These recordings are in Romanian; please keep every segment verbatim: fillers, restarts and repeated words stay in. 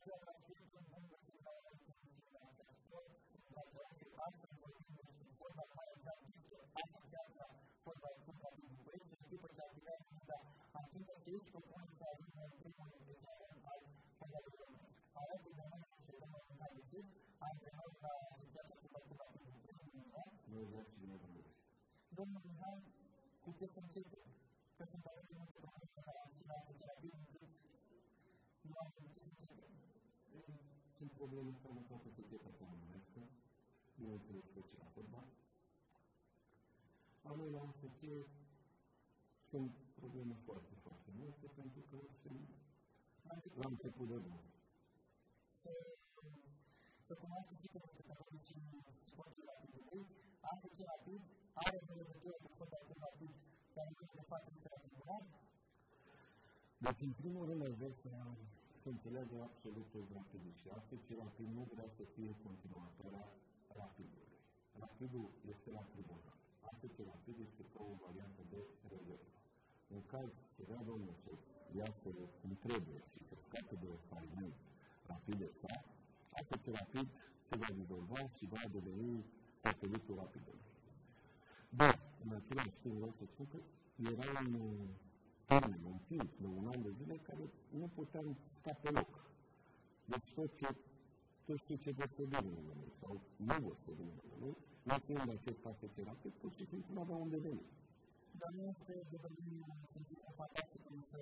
Domnul Mihai, puteți să începe, că sunt foarte multe probleme care am ținut de rapid, încât nu am putut să începem. Sunt probleme care nu poate să fie pe comuneță, bineînțeles că și la fotbal. La noi la U F C sunt probleme foarte, foarte multe, pentru că sunt la început de nou. Să cunoaștem și că se trebuie și sportul rapidului, am făcut rapid, are de legătură cu fotbalul rapid, dar nu este foarte înțelegător. Deci, în primul rând, aș vrea să înțeleagă absolut tot rapidul și astăzi și rapid nu vrea să fie continuatoarea rapidului. Rapidul este la tribunal. Astăzi și rapid este ca o variantă de rezervă. În caz să vrea domnul să iasă cum trebuie și să scape de faliment rapideța, astăzi și rapid se va dizolva și va deveni satelitul rapidului. Dar, în același timp, vreau să spun că era un termen, un timp de un an de zile care nu puteam sta pe loc. Deci tot ce, tot ce vă se vede în lumea sau nu vă se vede în lumea, nu fiind acest satelitul rapid, pur și simplu nu avea unde veni. Dar nu este devenit un fantastic cum să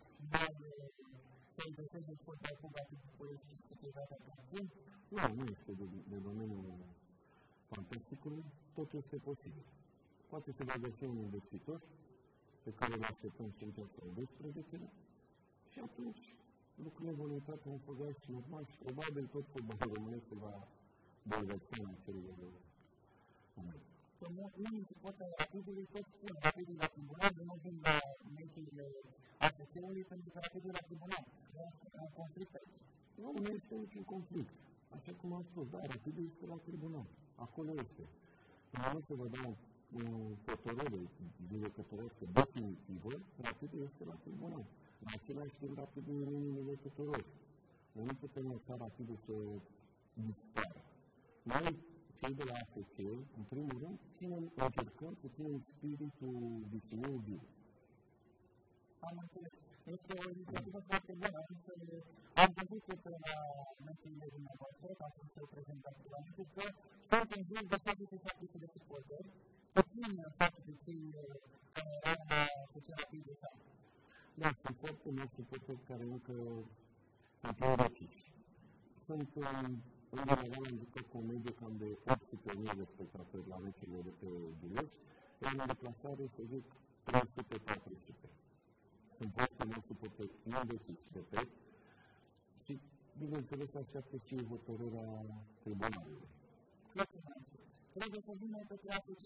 să investeze sportul cu rapidul și securitatea pe timp? Nu, nu este de domeniul fantasticului, totul este posibil. Poate să vă găsi un investitor pe care îl așteptăm și în piața doisprezece și atunci lucrurile vor intra pe un făgaș normal și probabil tot fotbalul românesc se va dezvolta în felul de moment. Că unii suporteri rapidului tot spun rapidul la tribunal, de nu vin la meciurile A F C-ului pentru că rapidul la tribunal. Nu este un conflict aici. Nu, nu este niciun conflict. Așa cum am spus, da, rapidul este la tribunal. Acolo este. În moment să vă dau hotărâre judecătorească definitivă, rapidul este la tribunal. În același timp, rapidul e în inimile tuturor. Noi nu putem lăsa rapidul să dispară. Noi, cei de la A F C, în primul rând, ținem, încercăm să ținem spiritul viziunii viu. Am înțeles. Este o inițiativă foarte bună. Am văzut că pe la meciurile dumneavoastră, ca să se prezentați la meciul, că sunt în jur de șase sute de suporteri, puțin față de cei care erau la A F C Rapid de Sat. Da, sunt foarte mulți suporteri care încă sunt prorotici. Sunt în general am jucat cu o medie cam de opt sute de mii de spectatori la meciurile de pe bilet, iar în deplasare se zic trei sute patru sute. Sunt foarte mulți suporteri indeciși de pe și, bineînțeles, așteaptă și hotărârea tribunalului. Trebuie să vină pe teatru.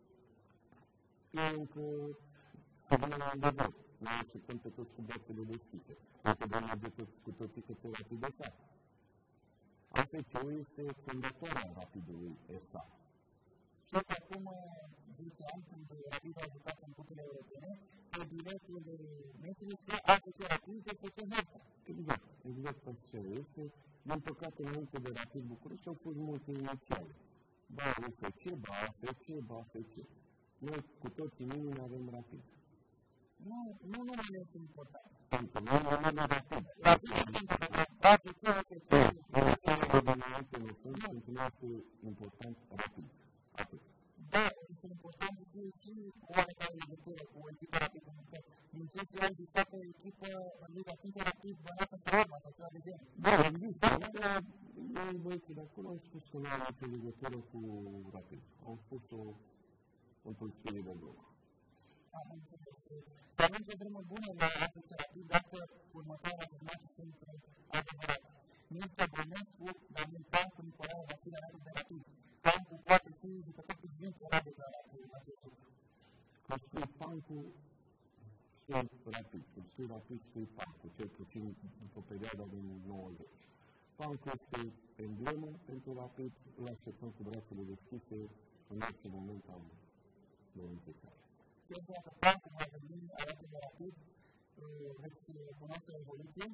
Eu încă să vină la îndemn. Noi așteptăm pe toți cu brațele deschise. Dacă doamna de cu toții că se rapid de sat. A F C-ul este fondatoarea rapidului E S A. Și acum zece ani, când Rapid a jucat în cupele europene, pe biletul de meciului se A F C Rapid de F C Harta. Exact, exact așa este. Din păcate, înainte de Rapid București au fost multe inițiale. Ba U F C, ba A F C, ba A F C. Noi cu toți în inimă avem Rapid. Nu, nu numele este important. Pentru noi nu avem Rapid. Rapid este important. A F C, A F C. În această dimineață ne sunt continuate important Rapid. Atât. Da, este important să fie și oarecare legătură cu echipa Rapid. Din ce ce ai zis că echipa în Liga cinci Rapid bănească în țară, sau ceva de genul. Da, există. Dar noi băieții de acolo au spus că nu au nicio legătură cu Rapid. Au spus-o într-un spirit de glob. Am înțeles. Să avem și o drumă bună la A F C Rapid dacă următoarea afirmații sunt adevărate. Mircea Bănescu, Daniel Pancu, Nicolae Vasile Rapid de Rapid. Pancu poate fi jucătorul din țara de declarație în acest lucru. Că spui Pancu, spui Rapid. Că spui Rapid, spui Pancu, cel puțin după perioada din nouăzeci. Pancu este emblemă pentru Rapid, îl așteptăm cu brațele deschise în orice moment al verificării. Este că Pancu va veni alături de Rapid, veți cunoaște o evoluție?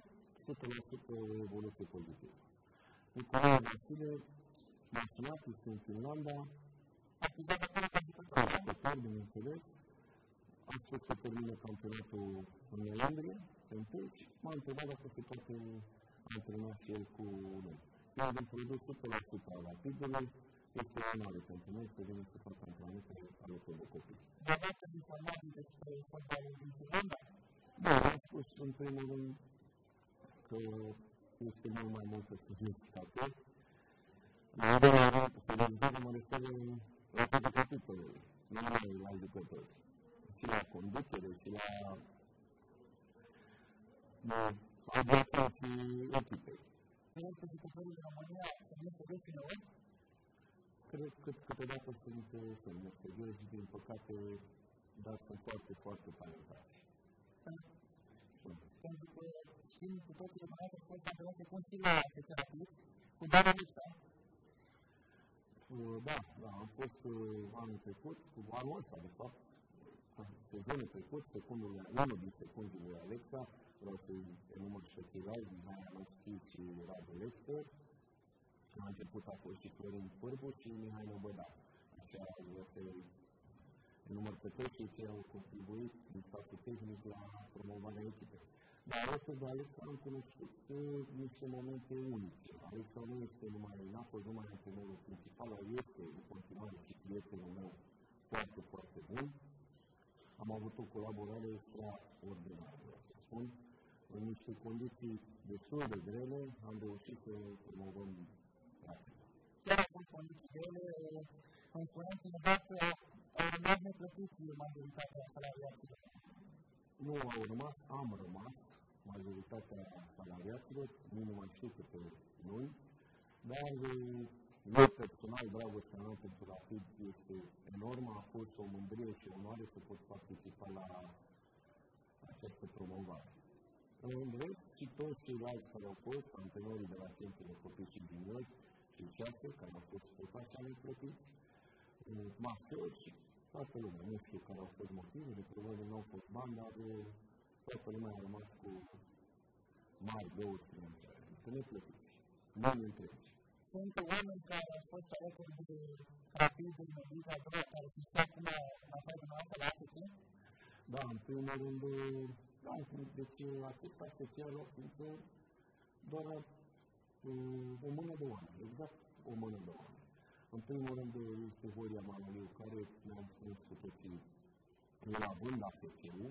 sută la sută o evoluție pozitivă. Nicolae Vasile, Marcinatis în Finlanda, activat acolo ca jucător, bineînțeles, a spus că termină campionatul în noiembrie, întâi, m-a întrebat dacă se poate antrena și el cu noi. Eu am produs o sută la sută a Rapidului, este o onoare pentru noi să venim să fac antrenamente alături de copii. Dar dați informații despre fotbalul din Finlanda? Da, am spus în primul rând că este mult mai mult să justificator. În al doilea rând, să realizăm mă refer la toate capitolele, nu numai la jucători, și la conducere, și la adaptații echipei. Cred că jucătorii din România să nu se vezi ori? Cred că câteodată sunt semnăstegeri și, din păcate, dar sunt foarte, foarte talentați. Pentru că știm cu toții că mai sunt campionate cu un stil la Rapid, cu Dan Alexa. Da, da, am fost anul trecut, cu anul ăsta, de fapt, sezonul trecut, secundul, unul din secundul lui Alexa, vreau să-i enumăr și pe ceilalți, Mihai Anoschi și Radu Lexter. La început a fost și Florin Pârbu și Mihai Nobăda. Așa vreau să-i enumăr pe toți cei ce au contribuit din statul tehnic la promovarea echipei. Dar alături de Alexa am cunoscut niște momente unice. Alexa nu este numai, n-a fost numai antrenorul principal, dar este în continuare și prietenul meu foarte, foarte bun. Am avut o colaborare extraordinară, vreau să spun. În niște condiții destul de grele, am reușit să promovăm Rapid. Chiar acum condiții grele, îmi spuneam că dată au rămas neplătiți majoritatea salariaților. Nu au rămas, am rămas majoritatea salariaților, nu mai știu câte noi, dar eu personal, dragostea mea pentru Rapid este enormă, a fost o mândrie și onoare să pot participa la această promovare. În rest, și toți ceilalți care au fost, antrenorii de la centru de copii și juniori și șase, care au fost tot așa neplătiți, masori și toată lumea. Nu știu care au fost motivele, probabil nu au fost bani, dar toată lumea a rămas cu mari deuri financiare. Să ne plătiți, bani întregi. Sunt oameni care au fost alături de Rapid în Liga a doua, care sunt acum la faza noastră la A P C? Da, în primul rând, da, deci acesta se cere fiindcă doar o mână de oameni, exact o mână de oameni. În primul rând este Horia Manoliu, care ne-am spus cu toții el având A P C-ul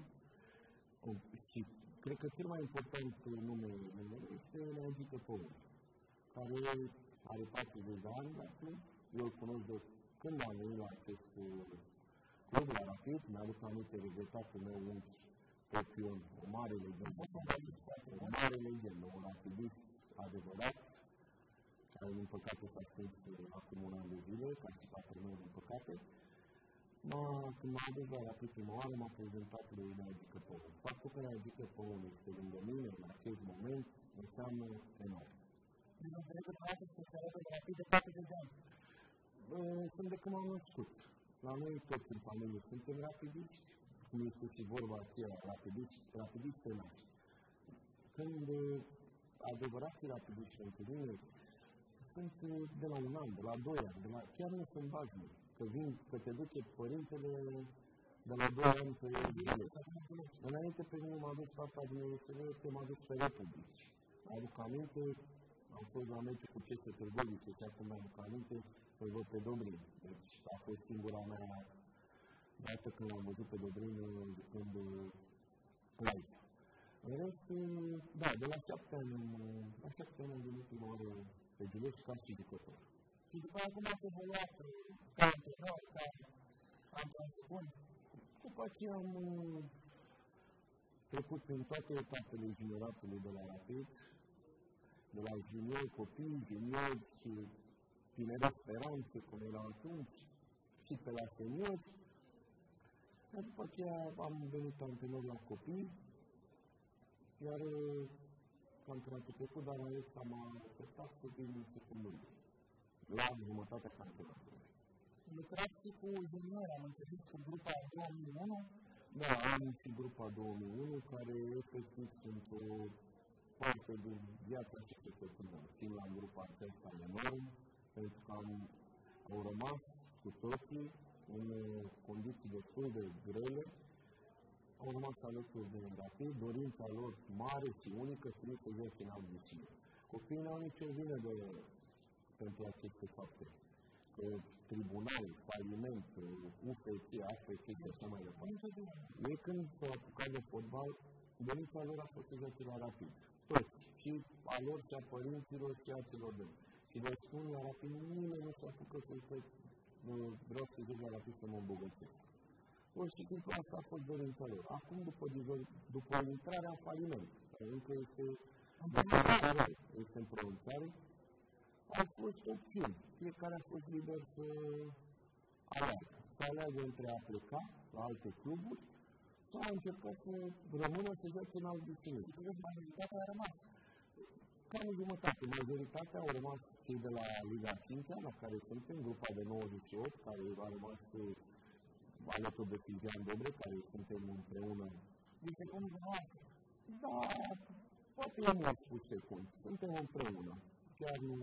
și cred că cel mai important nume este Neagică Păun, care are patruzeci de ani acum, eu îl cunosc de când am venit la acest club, la Rapid, mi-aduc aminte regretatul meu unchi Popion, o mare legendă, o mare legendă, un rapidist adevărat, care din păcate s-a stins acum un an de zile, ca și tatăl meu din păcate. Când m-a adus la Rapid prima oară, m-a prezentat lui Neagică Păun. Faptul că Neagică Păun este lângă mine în acest moment înseamnă enorm. Nu înțeleg că poate să se arătă de Rapid de patruzeci de ani. Sunt de când m-am născut. La noi toți în familie suntem rapidiști, cum este și vorba aceea, rapidiști, rapidiști se naște. Când adevărații rapidiști pentru mine sunt de la un an, de la doi ani, de la, chiar nu sunt baznic, că vin, că te duce părintele de la doi ani pe zile. Înainte pe mine m-a dus tata din U S L, că m-a dus pe Republici. Aduc aminte, am fost la meciul cu C S Târgovice și acum mi-aduc aminte, să-l văd pe Dobrin. Deci a fost singura mea dată când am văzut pe Dobrin jucând live. În rest, da, de la șapte ani, la șapte ani am venit prima oară pe Giulești ca și jucător. Și după aia cum ați evoluat ca antrenor, ca antrenor? După aceea am trecut prin toate etapele junioratului de la Rapid, de la junior, copii, junior și tineret speranțe, cum era atunci, și pe la senior. Dar după aceea am venit antrenor la copii, iar campionatul trecut, dar ales că m-a acceptat să vin în secundul la jumătatea campionatului. Lucrați și cu junior, am înțeles cu grupa două mii unu? Da, am și grupa două mii unu, care efectiv sunt o parte din viața și ce se întâmplă. Țin la grupa acesta enorm, pentru că am, au rămas cu toții în condiții destul de grele, au rămas alături de Rapid, dorința lor mare și unică să nu se joace în alt vicine. Copiii n-au nicio vină de, pentru aceste fapte. Că tribunal, faliment, U F C, A F C și așa mai departe. Ei când s-au apucat de fotbal, dorința lor a fost să joace la Rapid. Toți. Și a lor, și a părinților, și a celor de. Și de spun la Rapid, nimeni nu se apucă să vreau să joc la Rapid să mă îmbogățesc. Pur și simplu asta a fost dorința lor. Acum, după, după intrarea în faliment, încă este este în pronunțare, au fost opțiuni. Fiecare a fost liber să aleagă. Să aleagă între a pleca la alte cluburi sau a încercat să rămână să joace în alt vicine. Majoritatea a rămas. Cam jumătate. Majoritatea au rămas cei de la Liga a cincea, la care suntem, grupa de nouăzeci și opt, care a rămas alături de Silvian Dobre, care suntem împreună. Este unul de noastră. Da, poate eu nu am spus secund. Suntem împreună. Chiar nu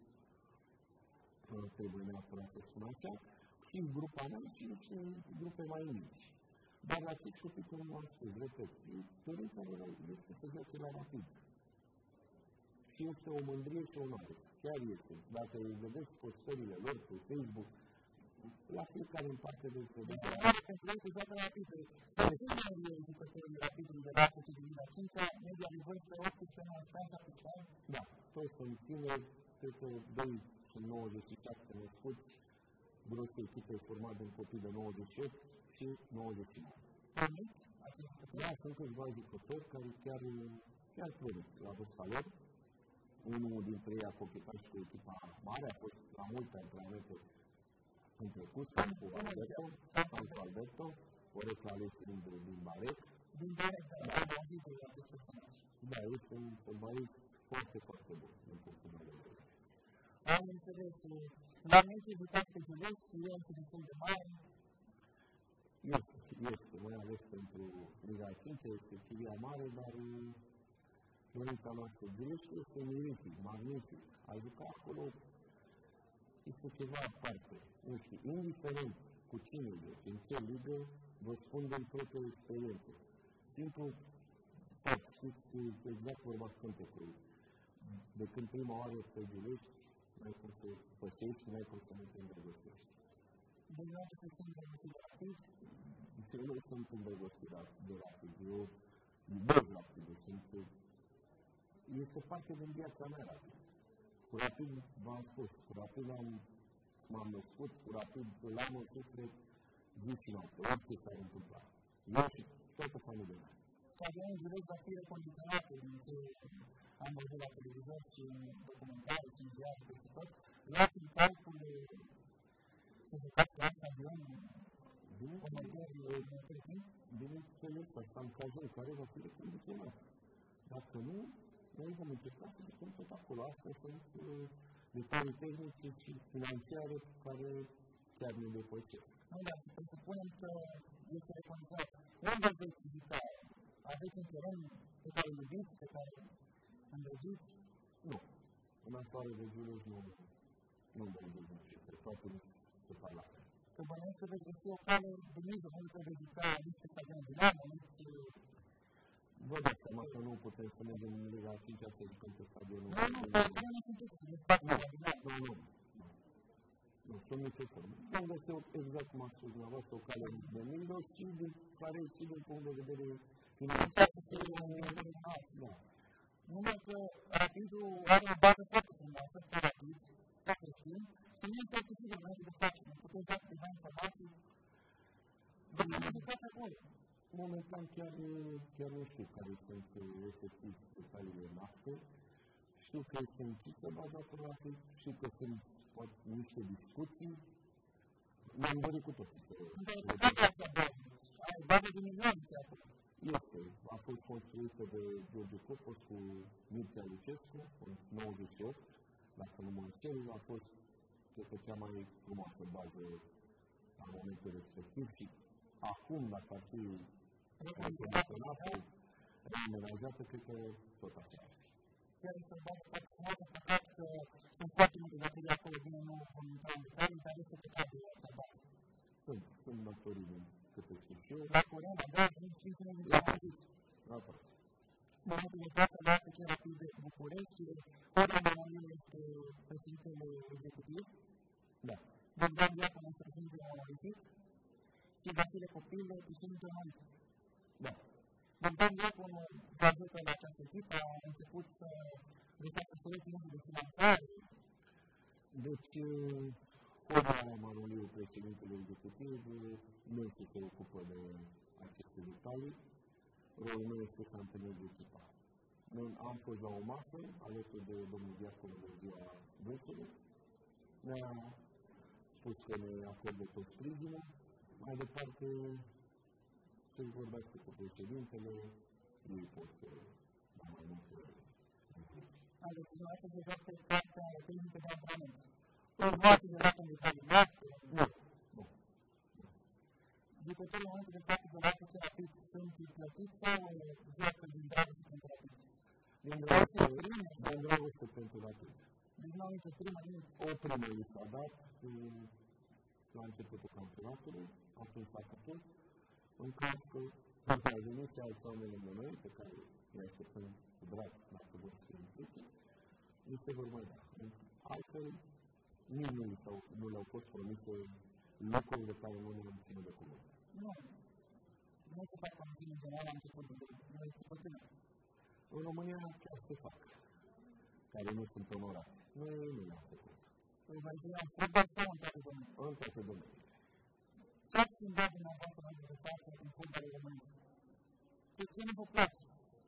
trebuie neapărat să spun așa. Și grupa mea și niște grupe mai mici. Dar la Chic și Pic, cum am spus, repet, dorința lor este să joace la Rapid. Și este o mândrie și o onoare. Chiar este. Dacă îi vedeți postările lor pe Facebook, la fiecare în parte de se dă. Pentru că joacă la Rapid. Cum e jucătorii Rapidului de dată și din a cincea, media de vârstă optsprezece nouăsprezece ani? Da, toți sunt tineri, cred că doi sunt nouăzeci și șapte născuți, grosul echipe format din copii de nouăzeci și opt și nouăzeci și nouă. Da, sunt câțiva jucători care chiar, chiar promit la vârsta lor. Unul dintre ei a copitat și cu echipa mare, a fost la multe antrenamente în trecut, cu Alberto, cu Alberto, corect la ales din Baret. Din Baret, da, da, este un fotbalist foarte, foarte bun, din punctul meu de vedere. Am înțeles, la meci jucați pe Giulești și eu sunt destul de mare. Este, este, mai ales pentru Liga a cincea, este chiria mare, dar dorința noastră Giulești este mirific, magnific. A jucat acolo, este ceva aparte. Nu știu, indiferent cu cine joci, în ce ligă, vă spun din proprie experiență. Simplu, fapt, știți exact vorba Sfântecului. De când prima oară pe Giulești, n-ai cum să pășești, n-ai cum să nu te îndrăgostești. De la ce sunt îndrăgostit de Rapid? Eu nu sunt îndrăgostit de Rapid. Eu iubesc Rapid. Este parte din viața mea Rapid. Cu Rapid v-am spus, cu Rapid am, m-am născut, cu Rapid l-am în suflet zi și noapte, orice s-ar întâmpla. Eu și toată familia mea. Stadionul Giulești va fi recondiționat din ce am văzut la televizor și în documentare și în ziare peste tot. Luați în calcul să jucați la stadion bineînțeles, asta în cazul în care va fi recondiționat. Dacă nu, noi vom încerca să ducem tot acolo. Astea sunt detalii tehnice și financiare care chiar ne depășesc. Nu, dar să presupunem că este recondiționat. Unde veți juca? Aveți un teren pe care îl iubiți, pe care îndrăgiți? Nu. În afară de Giulești nu nu îmi îndrăgiți nici pe toate se fac la fel. Că bănuiesc să veți găsi o cale de mijloc, nu că veți juca nici pe stadionul Dinamo, nici... Vă dați seama că nu putem să mergem în Liga a cincea să jucăm pe stadionul Dinamo. Nu, nu, pe stadionul nu sunteți, să ne facă la Dinamo. Nu, nu. Nu, sunt nicio formă. Am găsit exact cum a spus dumneavoastră, o cale de mijloc și din care și din punct de vedere financiar. Da. Numai că Rapidul are o bază foarte frumoasă, pe Rapid, toate știm, și nu este foarte sigur înainte de față. Nu putem da câteva informații. De ce nu faci acolo? Momentan chiar, chiar nu știu care sunt efectiv detaliile noastre. Știu că este încisă baza pe Rapid, știu că sunt poate niște discuții. Ne-am dorit cu toții. Ai bază de milioane chiar. Este. A fost construită de George Copos cu Mircea Lucescu în nouăzeci și opt, dacă nu mă înșel, a fost cred că cea mai frumoasă bază la momentul respectiv și acum, dacă ar fi reamenajată, cred că tot așa ar fi. chiar este o bază foarte frumoasă, păcat că sunt foarte multe datorii acolo, bine, nu vom intra în detalii, dar este păcat de acea bază. Sunt, sunt datorii din câte știu și eu. La Coreea, da, nu știu cum e la Coreea. La Coreea. Momentul de față, la Coreea Rapid de București, Horia Moroniu este președintele executiv. Da. Bogdan Diaconu este președintele analitic și Vasile Copil, președintele analitic. Da. Bogdan Diaconu graduată la această echipă, a început să găsească soluții de finanțare. Deci, Horia Moroniu, președintele executiv, nu se ocupă de aceste detalii. Rolul meu este să întâlnesc echipa. Noi am fost la o masă, alături de domnul Diaconu de ziua vârstului. Ne-a spus că ne acordă tot sprijinul. Mai departe, se vorbește cu președintele, ei pot da mai multe implici. Haideți, dumneavoastră deja pe partea tehnică de antrenament. Urmați de dată în detalii, da? Nu. Nu. Jucătorii în momentul de față de la Coreea Rapid sunt plătiți sau joacă din dragoste pentru Rapid? Din dragoste pentru Rapid. Deci nu au nicio primă, nimic. O primă i s-a dat la începutul campionatului, atunci s-a făcut, în caz că dacă a venit și alți oameni lângă noi, pe care i-a așteptăm cu drag, dacă vor să se implice, nu se vor mai da. Altfel, nici nu, nu le-au fost promise locuri de care nu le-am ținut de cuvânt. Nu. Nu se fac promisiuni în general la începutul de campionat. În România chiar se fac, care nu sunt onorate. Noi nu le-am făcut. În România am făcut sau în toate domeniile? În toate domeniile. Ce ați schimbat dumneavoastră mai de față în fotbalul românesc? Ce nu vă place?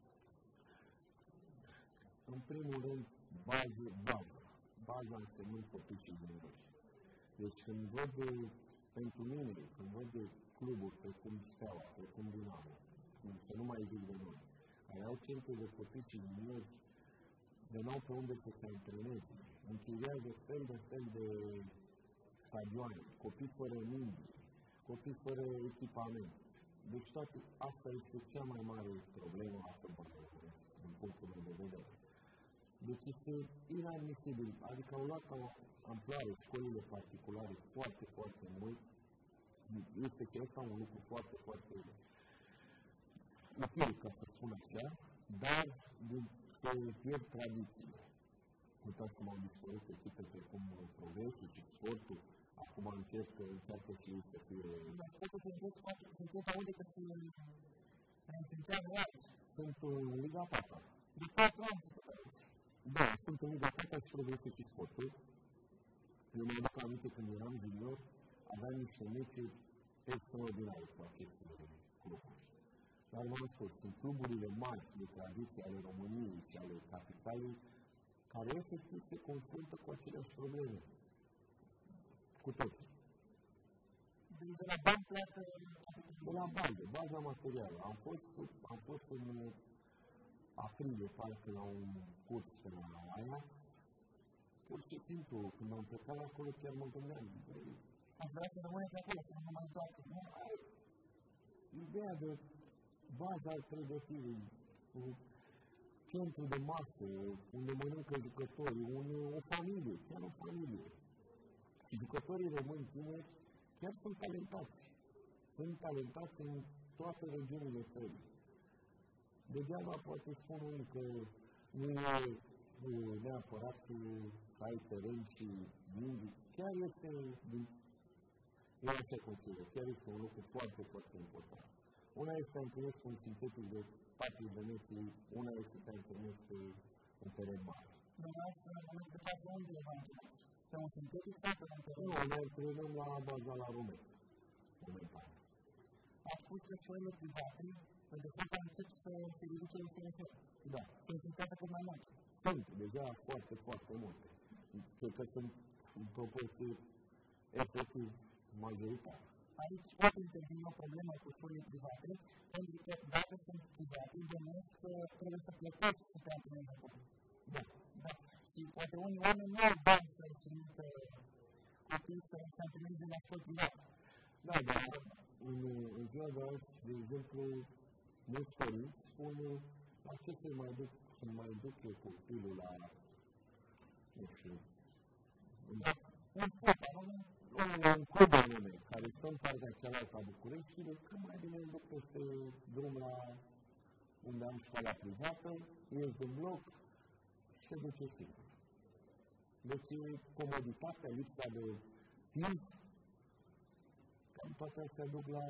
În primul rând, bază, bază. Baza însemnând copii și generoși. Deci când văd de, pentru mine, când văd de cluburi precum Steaua, precum Dinamo, să nu mai zic de noi, care au centru de copii și minori, de n-au pe unde să se antreneze, închiriază fel de fel de stadioane, copii fără mingi, copii fără echipament. Deci toate, asta este cea mai mare problemă a fotbalului, din punctul meu de vedere. Deci este inadmisibil, adică au luat o amploare școlile particulare foarte, foarte mult. Este chiar asta un lucru foarte, foarte util, ca să spun așa, dar din, se pierd tradițiile. Uitați cum au dispărut echipe precum Progresul și Sportul, acum încerc, încearcă și ei să fie... Dar Sportul se încerc foarte, se tot aude că se înființează iarăși. Sunt în Liga patru. De patru ani. Da, sunt în Liga patru și Progresul și Sportul. Eu mi-am aduc aminte când eram junior, aveam niște meciuri extraordinare cu aceste cluburi. Dar v-am spus, sunt cluburile mari de tradiție ale României și ale capitalei, care efectiv se confruntă cu aceleași probleme. Cu toți. De la bani pleacă... De la bani, de baza materială. Am fost, am fost în aprilie, parcă la un curs pe la Aia. Pur și simplu, când am plecat acolo, chiar mă gândeam. Am vrea să rămâneți acolo, să nu mai întoarce. Ideea de baza ar trebui fi centru de masă, unde mănâncă jucătorii, unde o familie, chiar o familie. Și jucătorii români tineri chiar sunt talentați. Sunt talentați în toate regiunile țării. Degeaba poate spun unii că nu e neapărat să ai teren și mingi. Chiar este, eu așa consider, chiar este un lucru foarte, foarte important. Una este să întâlnesc un sintetic de patruzeci de metri, una este să întâlnesc un teren mare. Nu, nu te faci unde e mai întâlnesc. Pe un sintetic sau pe un teren? Nu, ne întâlnim la baza la Rumet. Momentan. Ați spus că școlile private, de fapt, am început să se ridice în fiecare. Da. Se implicează cât mai mult. Sunt, deja foarte, foarte multe. Cred că sunt în proporție efectiv majoritară. Aici poate interveni o problemă cu școlile private, pentru că dacă sunt private, gândesc că trebuie să plătești să te antrenezi acolo. Da. Da. Și poate unii oameni nu au bani să-și trimită copiii să se antreneze la școli private. Da, dar în, în ziua de azi, de exemplu, mulți părinți spun la ce să mai duc să când mai duc eu copilul la, nu știu, un sport, un club anume, care stă în partea cealaltă a Bucureștiului, când mai bine îl duc peste drum la unde am școala privată, ies din bloc și se duce singur. Deci comoditatea, lipsa de timp, cam toate astea duc la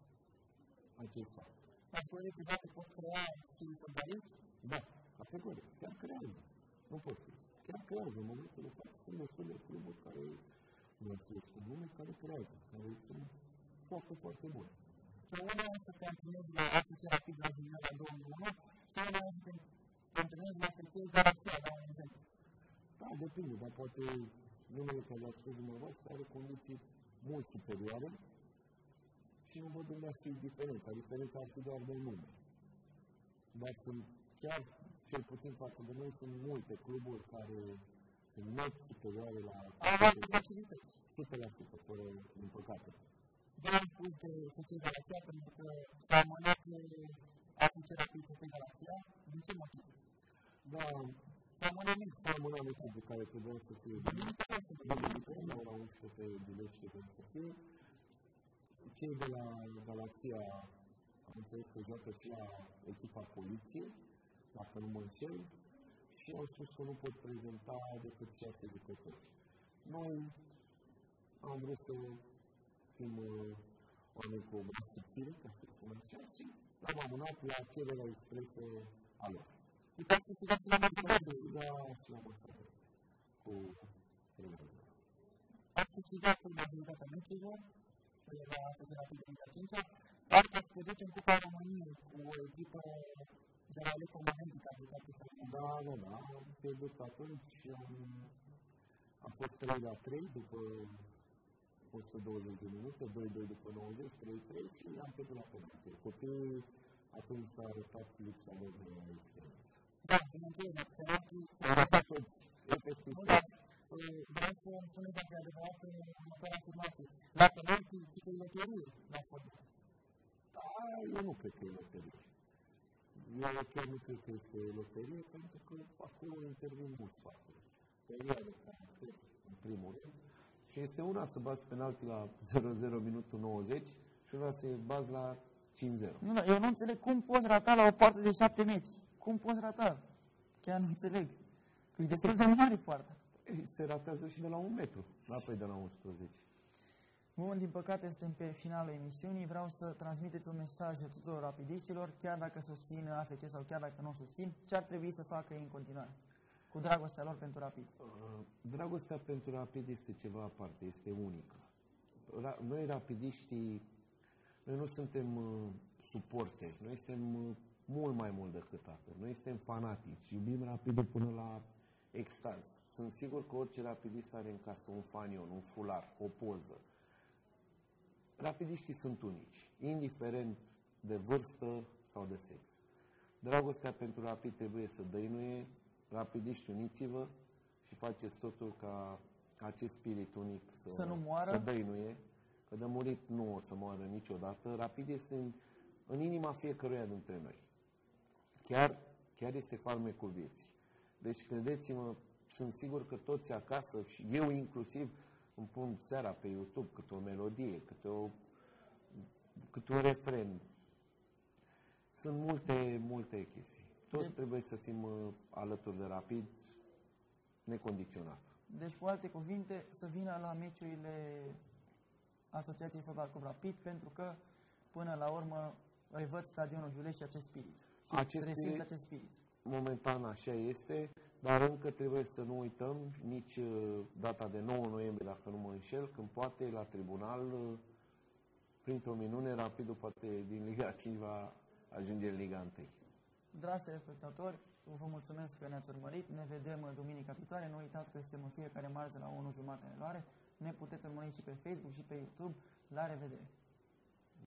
acest fapt. Dar școlile private pot crea și fotbaliști? Da, categoric, chiar creează. Nu pot fi. Chiar creează, în momentul de față, sunt destul de cluburi care nu știu cu bune, care creează, care sunt foarte, foarte bune. Pe unde am să continuezi la A T C Rapid la juniora două mii unu, pe unde am să continuezi la A T C Galaxia la un exemplu? Da, depinde, dar poate numele care le-a spus dumneavoastră are condiții mult superioare și nu văd unde ar fi diferența. Diferența ar fi doar de nume. Dar sunt chiar, cel puțin față de noi, sunt multe cluburi care sunt mult superioare la alte facilități. o sută la sută, fără, din păcate. De am spus de F C Galaxia, pentru că s-a amânat A T C Rapid F C Galaxia, din ce motiv? Da, s-a amânat nici s-a amânat motivul care trebuia să fie duminică, la ora unsprezece pe Gilești trebuie să fie. Cei de la Galaxia am înțeles că joacă și la echipa poliției, dacă nu mă înșel, și au spus că nu pot prezenta decât șase jucători. Noi am vrut să fim oameni cu o mare subțire, ca să spun așa, și l-am amânat la cererea expresă a lor. Uitați să țigați la Mățăgădu. Da, și la Mățăgădu. Cu televiziunea. Ați câștigat în majoritatea meciurilor, la A T C Rapid în a cincea, dar ați pierdut în Cupa României cu o echipă de la Electromagnetica. Da, da, da, am pierdut atunci și am, am fost trei la trei după o sută douăzeci de minute, doi doi după nouăzeci, trei trei și am pierdut la penalti. Copiii atunci s-a arătat lipsa lor de experiență. Da, bineînțeles, la penalti s-a arătat toți, efectiv. Vreau să îmi spuneți dacă e adevărat în următoarea afirmație. La penalti, ce e loterie la fotbal? Da, eu nu cred că e loterie. Eu chiar nu cred că este loterie, pentru că acolo intervin mulți factori. Perioade care cred, în primul rând, și este una să bați penalti la zero zero minutul nouăzeci și una să bați la cinci zero. Nu, eu nu înțeleg cum poți rata la o poartă de șapte metri. Cum poți rata? Chiar nu înțeleg. Că e destul de mare poarta. Se ratează și de la un metru, la apoi de la unsprezece. Bun, din păcate suntem pe finalul emisiunii. Vreau să transmiteți un mesaj tuturor rapidiștilor, chiar dacă susțin A F C sau chiar dacă nu susțin, ce ar trebui să facă ei în continuare, cu dragostea lor pentru Rapid. Uh, dragostea pentru Rapid este ceva aparte, este unică. Ra- noi rapidiștii, noi nu suntem uh, suporteri, noi suntem uh, mult mai mult decât atât. Noi suntem fanatici, iubim Rapidul până la extaz. Sunt sigur că orice rapidist are în casă un fanion, un fular, o poză. Rapidiștii sunt unici, indiferent de vârstă sau de sex. Dragostea pentru Rapid trebuie să dăinuie, rapidiști uniți-vă și faceți totul ca acest spirit unic să, să nu moară. Să dăinuie, că de murit nu o să moară niciodată. Rapid este în, în inima fiecăruia dintre noi. Chiar, chiar este farmecul vieții. Deci, credeți-mă, sunt sigur că toți acasă, și eu inclusiv, îmi pun seara pe YouTube câte o melodie, câte, o, câte un refren. Sunt multe, multe chestii. Toți de... trebuie să fim uh, alături de Rapid, necondiționat. Deci, cu alte cuvinte, să vină la meciurile Asociației Fotbal Club Rapid, pentru că, până la urmă, revăd stadionul Giulești și acest spirit. Și acest resimt acest spirit. Momentan așa este, dar încă trebuie să nu uităm nici uh, data de nouă noiembrie, dacă nu mă înșel, când poate la tribunal, uh, printr-o minune, Rapidul poate din Liga cinci va ajunge în Liga unu. Dragi telespectatori, vă mulțumesc că ne-ați urmărit. Ne vedem duminica viitoare. Nu uitați că suntem în fiecare marți de la unu jumătate în luare. Ne puteți urmări și pe Facebook și pe YouTube. La revedere!